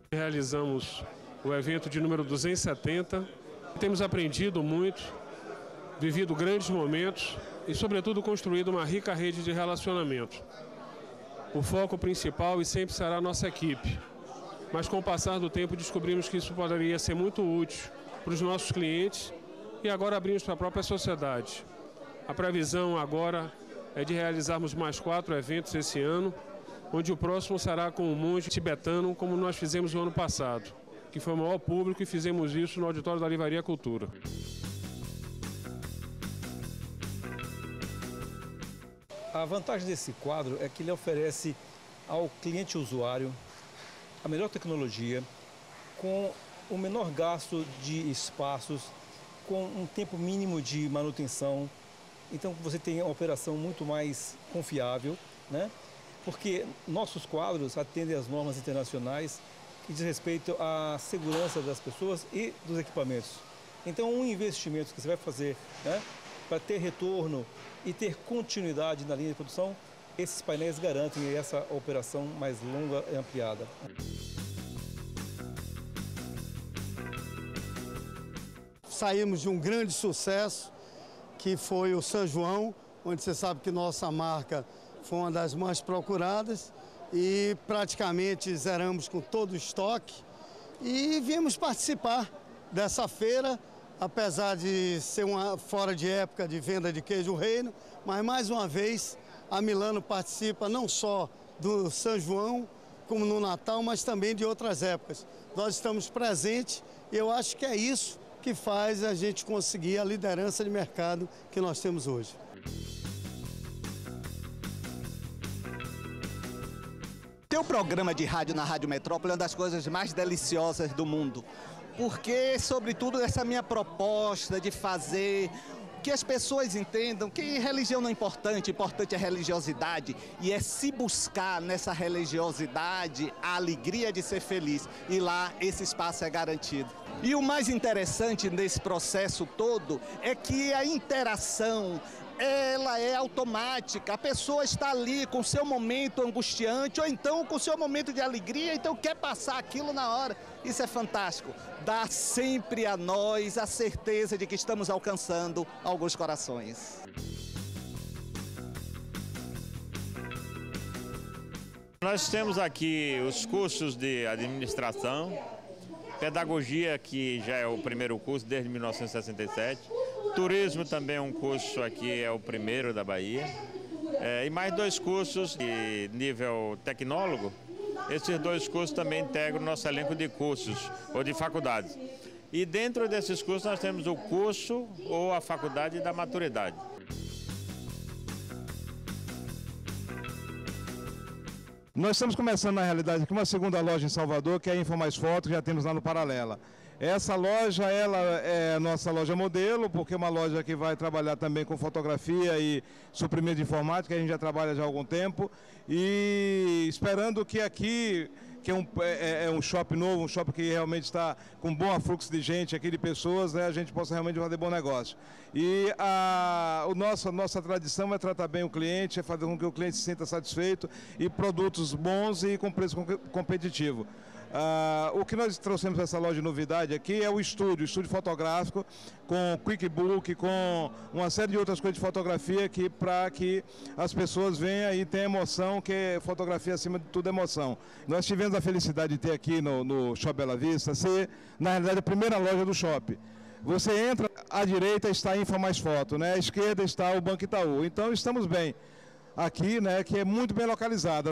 Realizamos o evento de número 270. Temos aprendido muito, vivido grandes momentos e, sobretudo, construído uma rica rede de relacionamento. O foco principal e sempre será a nossa equipe. Mas com o passar do tempo descobrimos que isso poderia ser muito útil para os nossos clientes e agora abrimos para a própria sociedade. A previsão agora é de realizarmos mais 4 eventos esse ano, onde o próximo será com o monge tibetano, como nós fizemos no ano passado, que foi o maior público, e fizemos isso no auditório da Livraria Cultura. A vantagem desse quadro é que ele oferece ao cliente usuário a melhor tecnologia, com o menor gasto de espaços, com um tempo mínimo de manutenção. Então você tem uma operação muito mais confiável, né? Porque nossos quadros atendem às normas internacionais que diz respeito à segurança das pessoas e dos equipamentos. Então, um investimento que você vai fazer, né, para ter retorno e ter continuidade na linha de produção, esses painéis garantem essa operação mais longa e ampliada. Saímos de um grande sucesso, que foi o São João, onde você sabe que nossa marca foi uma das mais procuradas e praticamente zeramos com todo o estoque e viemos participar dessa feira, apesar de ser uma fora de época de venda de queijo reino, mas mais uma vez a Milano participa não só do São João, como no Natal, mas também de outras épocas. Nós estamos presentes e eu acho que é isso que faz a gente conseguir a liderança de mercado que nós temos hoje. Ter o programa de rádio na Rádio Metrópole é uma das coisas mais deliciosas do mundo, porque, sobretudo, essa minha proposta de fazer que as pessoas entendam que religião não é importante, importante é religiosidade, e é se buscar nessa religiosidade a alegria de ser feliz, e lá esse espaço é garantido. E o mais interessante nesse processo todo é que a interação, ela é automática, a pessoa está ali com o seu momento angustiante ou então com o seu momento de alegria, então quer passar aquilo na hora. Isso é fantástico, dá sempre a nós a certeza de que estamos alcançando alguns corações. Nós temos aqui os cursos de administração, pedagogia, que já é o primeiro curso desde 1967, turismo também é um curso aqui, é o primeiro da Bahia, e mais 2 cursos de nível tecnólogo. Esses 2 cursos também integram o nosso elenco de cursos ou de faculdades. E dentro desses cursos nós temos o curso ou a faculdade da maturidade. Nós estamos começando, na realidade, aqui uma segunda loja em Salvador, que é a Info Mais Foto, que já temos lá no Paralela. Essa loja, ela é a nossa loja modelo, porque é uma loja que vai trabalhar também com fotografia e suprimento de informática, que a gente já trabalha já há algum tempo, e esperando que aqui, que é um shopping novo, um shopping que realmente está com bom afluxo de gente aqui, de pessoas, né, a gente possa realmente fazer bom negócio. E a nossa tradição é tratar bem o cliente, é fazer com que o cliente se sinta satisfeito e produtos bons e com preço competitivo. O que nós trouxemos para essa loja de novidade aqui é o estúdio fotográfico, com QuickBook, com uma série de outras coisas de fotografia para que as pessoas venham e tenham emoção, que fotografia acima de tudo é emoção. Nós tivemos a felicidade de ter aqui no Shopping Bela Vista, ser, na realidade, a primeira loja do shopping. Você entra, à direita está a Info Mais Foto, né? À esquerda está o Banco Itaú. Então estamos bem aqui, né, que é muito bem localizada.